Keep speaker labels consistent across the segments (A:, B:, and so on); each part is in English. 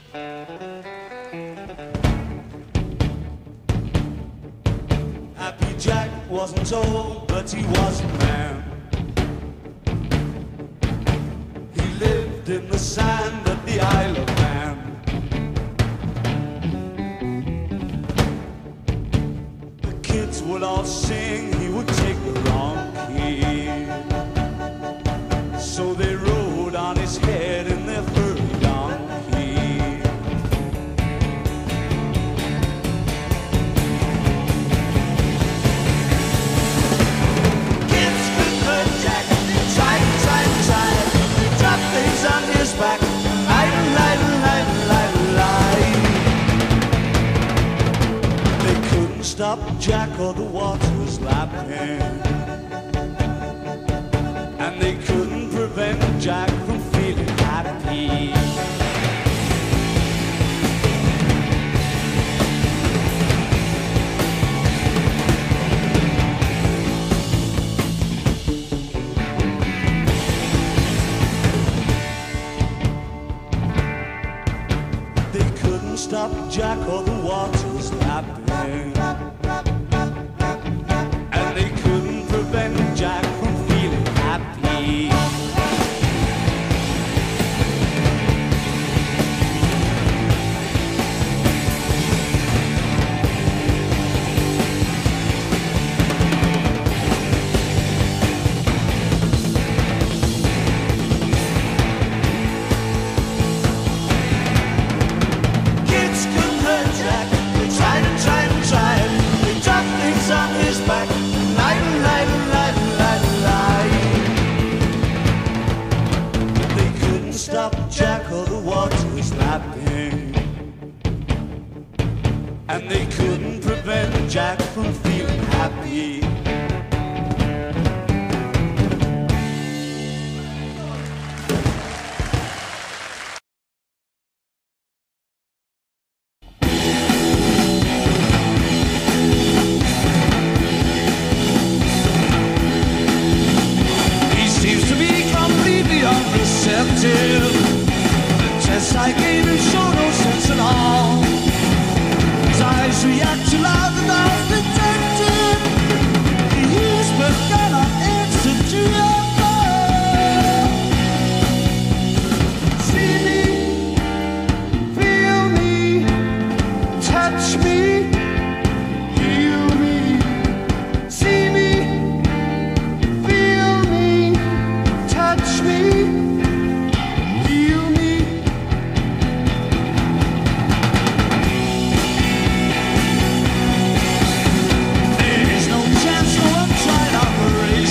A: Happy Jack wasn't old, but he was a man. He lived in the sand at the Isle of Man. The kids would all sing, he would take the wrong key. So they rode on his head in their furry donkey. Kids could hurt Jack, tried, drop things on his back. They couldn't stop Jack or the water was lapping. And they couldn't prevent Jack from feeling happy. They couldn't stop Jack or the water was lapping. And they couldn't prevent Jack from feeling happy. Kids couldn't hurt Jack. They tried and tried and tried. They dropped things on his back. They couldn't stop Jack or the water was lapping. And they couldn't prevent Jack from feeling happy. He seems to be completely unreceptive. The tests I gave him show no sense at all. His eyes react to loud and I've detected. He's but cannot answer to your call. See me, feel me, touch me, heal me. See me, feel me, touch me, heal me. There's no chance, no untried operation.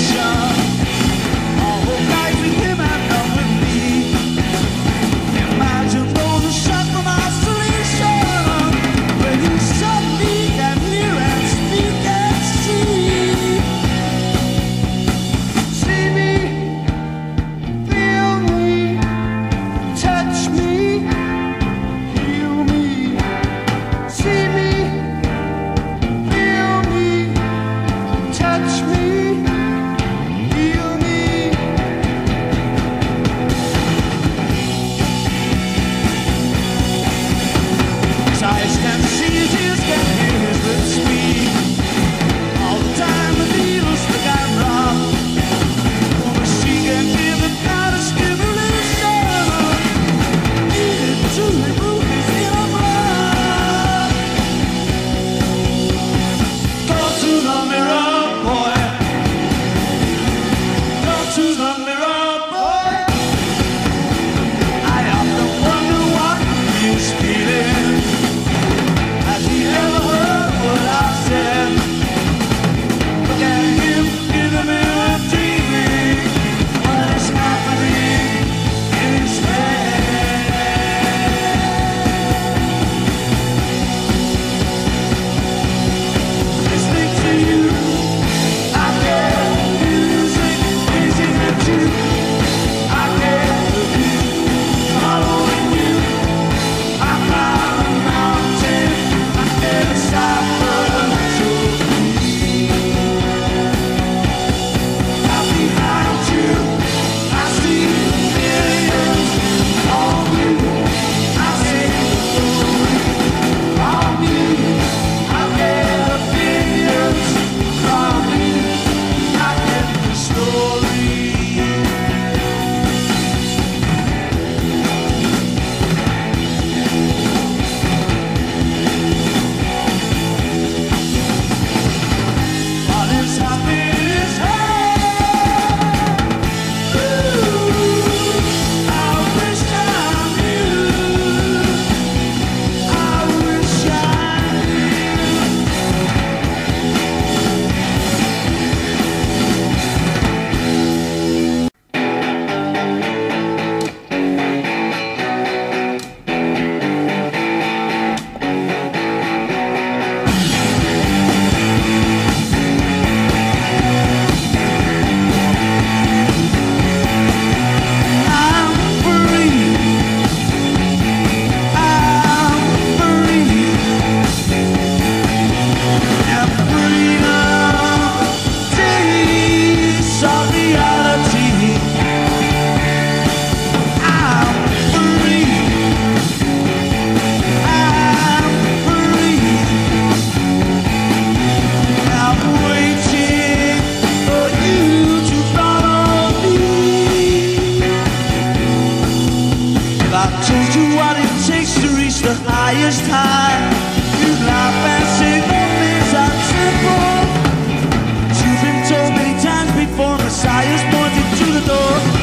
A: I told you what it takes to reach the highest high, you'd laugh and say moments are simple. You've been told many times before, Messiah's pointed to the door.